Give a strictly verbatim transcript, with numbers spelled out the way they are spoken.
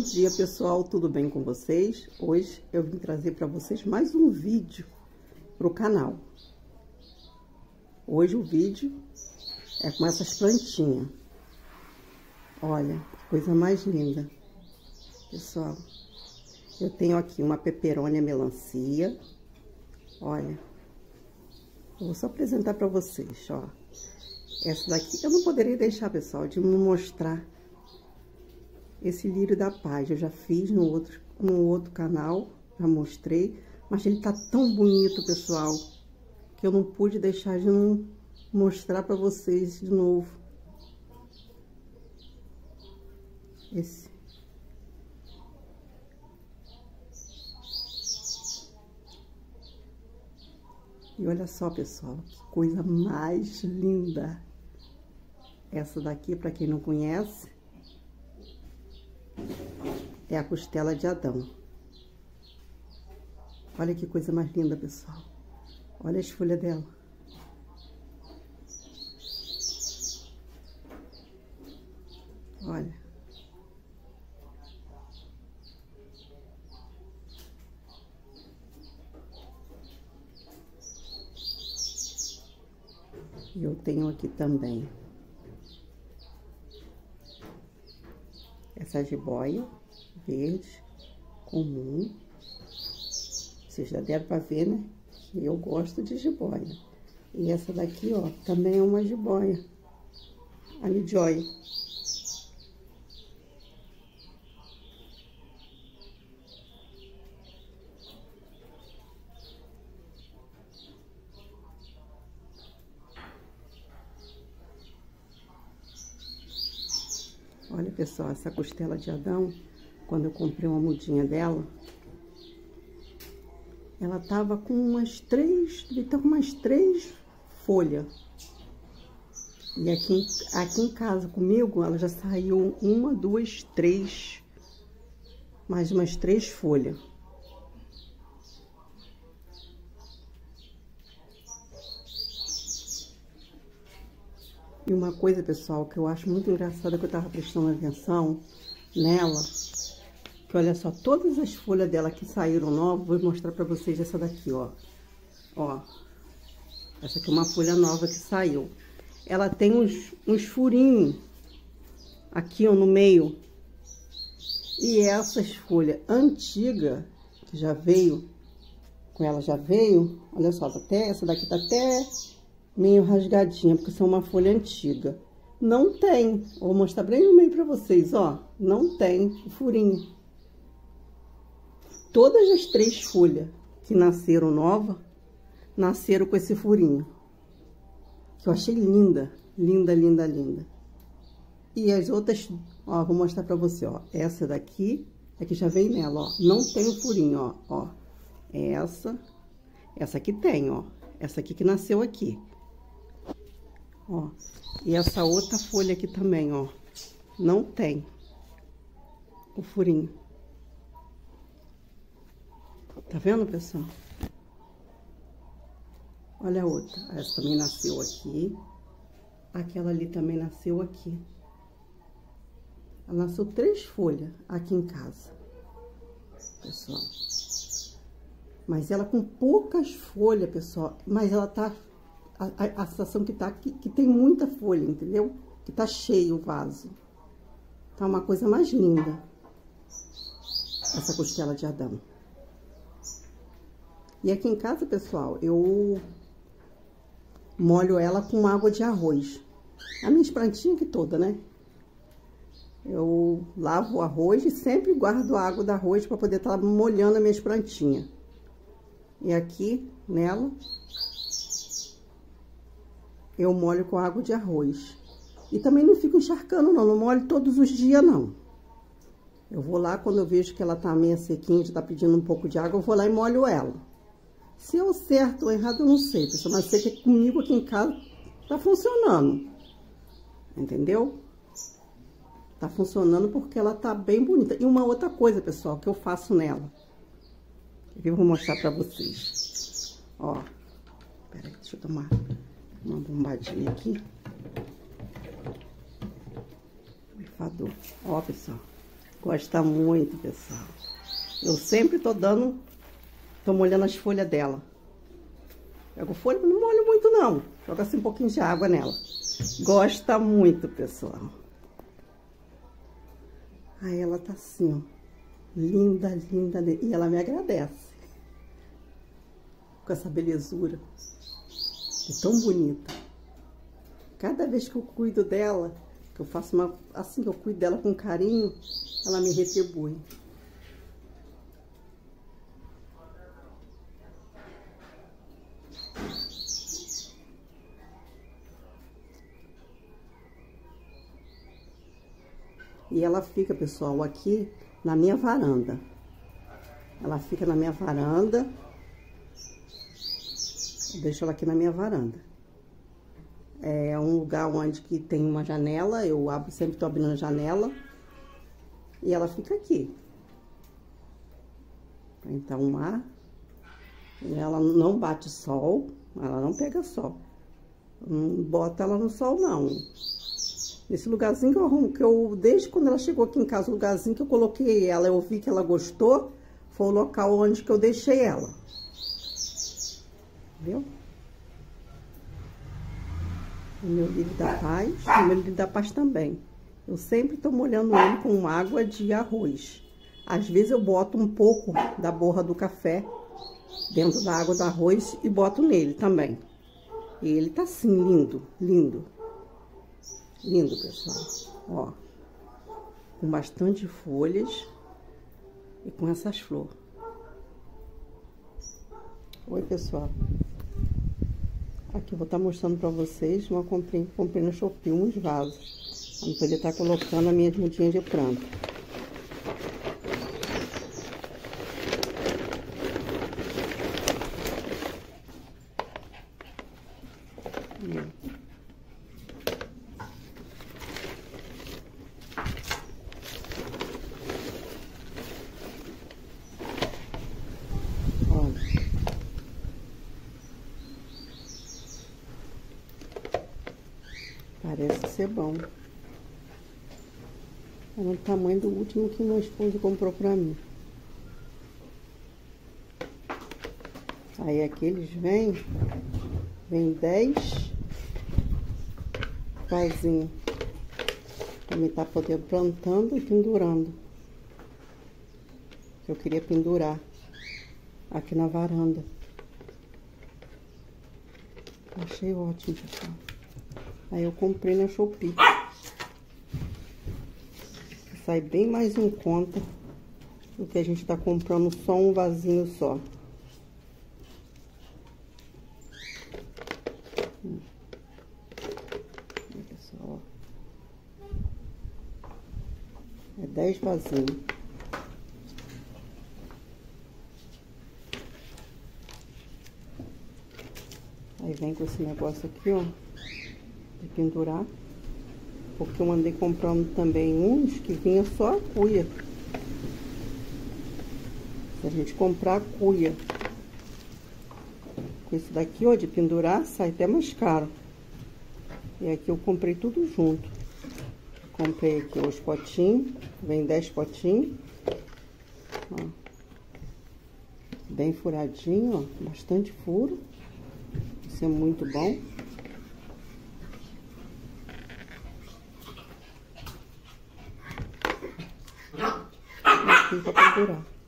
dia, pessoal, tudo bem com vocês? Hoje eu vim trazer para vocês mais um vídeo para o canal. Hoje o vídeo é com essas plantinhas. Olha, que coisa mais linda. Pessoal, eu tenho aqui uma peperônia melancia. Olha, eu vou só apresentar para vocês, ó. Essa daqui eu não poderia deixar, pessoal, de me mostrar esse lírio da paz. Eu já fiz no outro, no outro canal, já mostrei, mas ele tá tão bonito, pessoal, que eu não pude deixar de não mostrar para vocês de novo. Esse. E olha só, pessoal, que coisa mais linda. Essa daqui, para quem não conhece, é a costela de Adão. Olha que coisa mais linda, pessoal. Olha as folhas dela. Olha. E eu tenho aqui também essa jiboia verde comum. Vocês já deram para ver, né? Que eu gosto de jiboia. E essa daqui, ó, também é uma jiboia. A Joy. Olha, pessoal, essa costela de Adão, quando eu comprei uma mudinha dela, ela tava com umas três, devia estar com umas três folhas. E aqui, aqui em casa comigo, ela já saiu uma, duas, três, mais umas três folhas. E uma coisa, pessoal, que eu acho muito engraçada, que eu tava prestando atenção nela, que olha só, todas as folhas dela que saíram novas, vou mostrar pra vocês essa daqui, ó. Ó, essa aqui é uma folha nova que saiu. Ela tem uns, uns furinhos aqui, ó, no meio. E essas folhas antigas, que já veio, com ela já veio, olha só, tá até, essa daqui tá até meio rasgadinha, porque são uma folha antiga. Não tem, vou mostrar bem no meio pra vocês, ó, não tem o furinho. Todas as três folhas que nasceram nova, nasceram com esse furinho. Que eu achei linda, linda, linda, linda. E as outras, ó, vou mostrar pra você, ó. Essa daqui é que já veio nela, ó. Não tem o furinho, ó, ó. Essa, essa aqui tem, ó. Essa aqui que nasceu aqui. Ó, e essa outra folha aqui também, ó, não tem o furinho. Tá vendo, pessoal? Olha a outra. Essa também nasceu aqui. Aquela ali também nasceu aqui. Ela nasceu três folhas aqui em casa, pessoal. Mas ela com poucas folhas, pessoal. Mas ela tá... A, a sensação que tá que, que tem muita folha, entendeu? Que tá cheio o vaso. Tá uma coisa mais linda. Essa costela de Adão. E aqui em casa, pessoal, eu molho ela com água de arroz. A minha plantinha aqui toda, né? Eu lavo o arroz e sempre guardo a água do arroz para poder estar molhando as minhas plantinhas. E aqui, nela, eu molho com água de arroz. E também não fico encharcando, não. Não molho todos os dias, não. Eu vou lá, quando eu vejo que ela tá meio sequinha, já tá pedindo um pouco de água, eu vou lá e molho ela. Se é o certo ou errado, eu não sei, pessoal. Mas sei que comigo aqui em casa tá funcionando. Entendeu? Tá funcionando porque ela tá bem bonita. E uma outra coisa, pessoal, que eu faço nela. Eu vou mostrar pra vocês. Ó. Peraí, deixa eu tomar uma bombadinha aqui. Borrifador. Ó, pessoal. Gosta muito, pessoal. Eu sempre tô dando, tô molhando as folhas dela. Pego folha, não molho muito não. Joga assim um pouquinho de água nela. Gosta muito, pessoal. Aí ela tá assim, ó. Linda, linda. E ela me agradece. Com essa belezura. É tão bonita. Cada vez que eu cuido dela, que eu faço uma... Assim que eu cuido dela com carinho, ela me retribui. E ela fica, pessoal, aqui na minha varanda. Ela fica na minha varanda. Eu deixo ela aqui na minha varanda. É um lugar onde que tem uma janela. Eu abro, sempre tô abrindo a janela. E ela fica aqui. Pra entrar um ar. Ela não bate sol. Ela não pega sol. Não bota ela no sol, não. Esse lugarzinho que eu arrumo, que eu, desde quando ela chegou aqui em casa, o lugarzinho que eu coloquei ela, eu vi que ela gostou, foi o local onde que eu deixei ela. Viu? O meu lírio da paz, o meu lírio da paz também. Eu sempre tô molhando ele com água de arroz. Às vezes eu boto um pouco da borra do café dentro da água do arroz e boto nele também. E ele tá assim, lindo, lindo. Lindo, pessoal. Ó. Com bastante folhas e com essas flores. Oi, pessoal. Aqui eu vou estar mostrando pra vocês uma comprinha que comprei no Shopee, uns vasos. Pra poder estar colocando as minhas mudinhas de planta. Hum. Parece ser bom. É o tamanho do último que meu esposo comprou pra mim. Aí aqui eles vêm, vem dez vasinhos. Também tá podendo plantando e pendurando. Eu queria pendurar aqui na varanda. Achei ótimo, pessoal. Aí eu comprei na Shopee. Sai bem mais em conta do que a gente tá comprando só um vasinho só. Hum. Aí, pessoal, ó. É dez vasinhos. Aí vem com esse negócio aqui, ó. De pendurar, porque eu andei comprando também uns que vinha só a cuia. Se a gente comprar a cuia com esse daqui, ó, de pendurar, sai até mais caro. E aqui eu comprei tudo junto. Comprei aqui os potinhos, vem dez potinhos, ó, bem furadinho, ó, bastante furo. Isso é muito bom. Para pendurar.